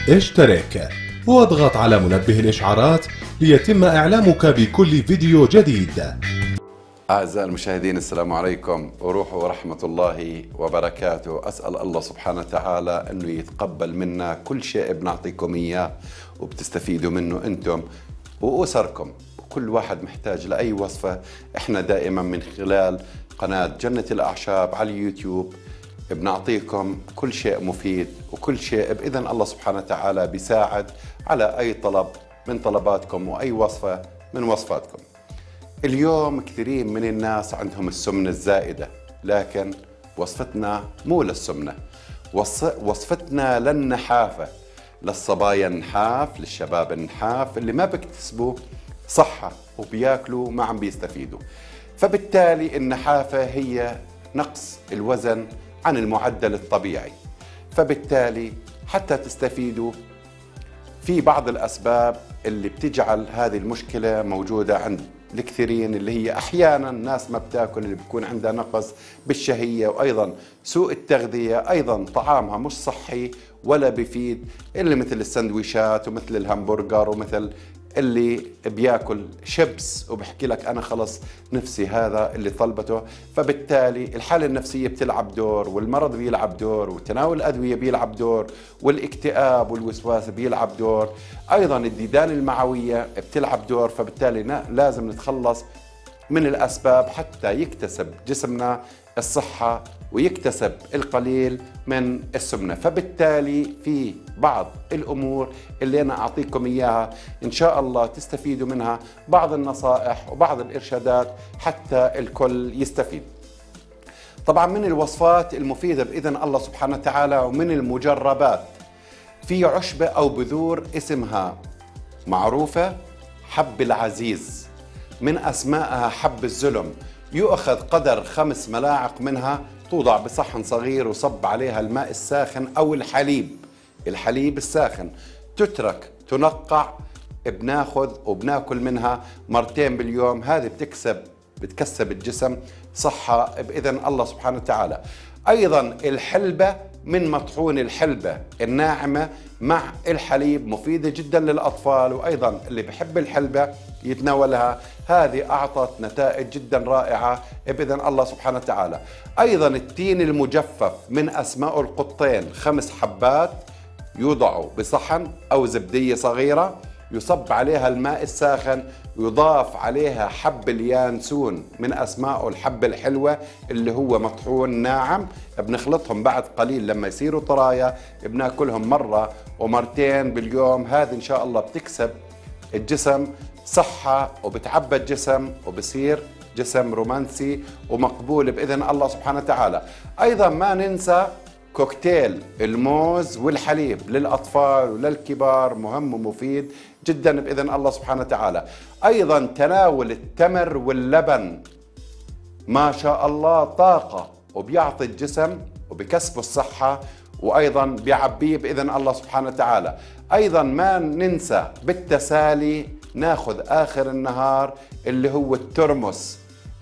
اشترك واضغط على منبه الإشعارات ليتم إعلامك بكل فيديو جديد. أعزائي المشاهدين، السلام عليكم وروح ورحمة الله وبركاته. أسأل الله سبحانه وتعالى أنه يتقبل منا كل شيء بنعطيكم إياه وبتستفيدوا منه أنتم وأسركم. كل واحد محتاج لأي وصفة، إحنا دائما من خلال قناة جنة الأعشاب على اليوتيوب بنعطيكم كل شيء مفيد وكل شيء بإذن الله سبحانه وتعالى بيساعد على أي طلب من طلباتكم وأي وصفة من وصفاتكم. اليوم كثيرين من الناس عندهم السمنة الزائدة، لكن وصفتنا مو للسمنة، وصفتنا للنحافة، للصبايا النحاف، للشباب النحاف اللي ما بيكتسبوا صحة وبياكلوا ما عم بيستفيدوا. فبالتالي النحافة هي نقص الوزن عن المعدل الطبيعي. فبالتالي حتى تستفيدوا في بعض الأسباب اللي بتجعل هذه المشكلة موجودة عند الكثيرين، اللي هي أحيانا ناس ما بتاكل، اللي بيكون عندها نقص بالشهية، وأيضا سوء التغذية، أيضا طعامها مش صحي ولا بيفيد، اللي مثل السندويشات ومثل الهمبرجر ومثل اللي بياكل شيبس وبحكي لك أنا خلص نفسي هذا اللي طلبته. فبالتالي الحالة النفسية بتلعب دور، والمرض بيلعب دور، وتناول الأدوية بيلعب دور، والاكتئاب والوسواس بيلعب دور، أيضا الديدان المعوية بتلعب دور. فبالتالي لازم نتخلص من الأسباب حتى يكتسب جسمنا الصحة ويكتسب القليل من السمنة. فبالتالي في بعض الأمور اللي أنا أعطيكم إياها إن شاء الله تستفيدوا منها، بعض النصائح وبعض الإرشادات حتى الكل يستفيد. طبعا من الوصفات المفيدة بإذن الله سبحانه وتعالى ومن المجربات في عشبة أو بذور اسمها معروفة حب العزيز، من أسمائها حب الزلم. يؤخذ قدر 5 ملاعق منها، توضع بصحن صغير وصب عليها الماء الساخن أو الحليب الساخن، تترك تنقع. بناخذ وبناكل منها 2 باليوم. هذه بتكسب الجسم صحة بإذن الله سبحانه وتعالى. أيضا الحلبة من مطحون الحلبة الناعمة مع الحليب مفيدة جدا للأطفال، وأيضا اللي بحب الحلبة يتناولها. هذه أعطت نتائج جدا رائعة بإذن الله سبحانه وتعالى. أيضا التين المجفف من أسماء القطين 5 حبات، يوضعوا بصحن أو زبدية صغيرة، يصب عليها الماء الساخن، يضاف عليها حب اليانسون من أسماء الحب الحلوة اللي هو مطحون ناعم. بنخلطهم بعد قليل لما يصيروا طرايا، بناكلهم 1 و2 باليوم. هذه إن شاء الله بتكسب الجسم صحة وبتعبى الجسم وبصير جسم رومانسي ومقبول بإذن الله سبحانه وتعالى. أيضا ما ننسى كوكتيل الموز والحليب للأطفال وللكبار، مهم ومفيد جدا بإذن الله سبحانه وتعالى. أيضا تناول التمر واللبن ما شاء الله طاقة، وبيعطي الجسم وبكسبه الصحة، وأيضا بيعبيه بإذن الله سبحانه وتعالى. أيضا ما ننسى بالتسالي ناخذ آخر النهار اللي هو الترمس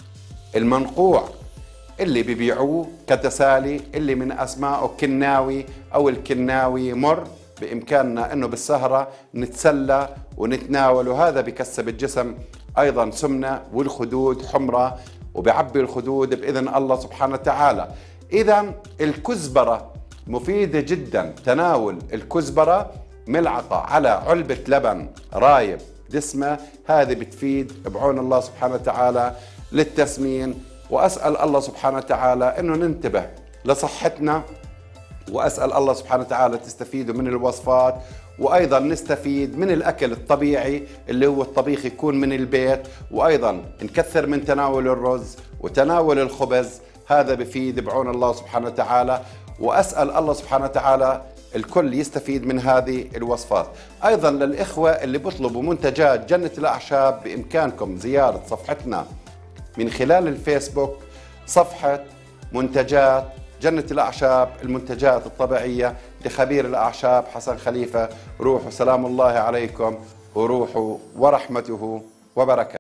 المنقوع اللي بيبيعوه كتسالي، اللي من أسمائه كناوي أو الكناوي مر. بإمكاننا أنه بالسهرة نتسلى ونتناول، وهذا بيكسب الجسم أيضا سمنة والخدود حمرة، وبيعبي الخدود بإذن الله سبحانه وتعالى. إذا الكزبرة مفيدة جدا. تناول الكزبرة ملعقة على علبة لبن رايب دسمة، هذه بتفيد بعون الله سبحانه وتعالى للتسمين. وأسأل الله سبحانه وتعالى أنه ننتبه لصحتنا، وأسأل الله سبحانه وتعالى تستفيدوا من الوصفات، وأيضا نستفيد من الأكل الطبيعي اللي هو الطبيخ يكون من البيت، وأيضا نكثر من تناول الرز وتناول الخبز. هذا بفيد بعون الله سبحانه وتعالى. وأسأل الله سبحانه وتعالى الكل يستفيد من هذه الوصفات. أيضا للإخوة اللي بيطلبوا منتجات جنة الأعشاب، بإمكانكم زيارة صفحتنا من خلال الفيسبوك، صفحة منتجات جنة الأعشاب، المنتجات الطبيعية لخبير الأعشاب حسن خليفة. روحوا سلام الله عليكم، وروحوا ورحمته وبركاته.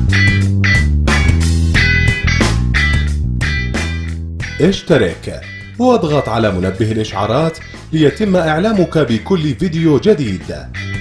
اشترك واضغط على منبه الإشعارات ليتم إعلامك بكل فيديو جديد.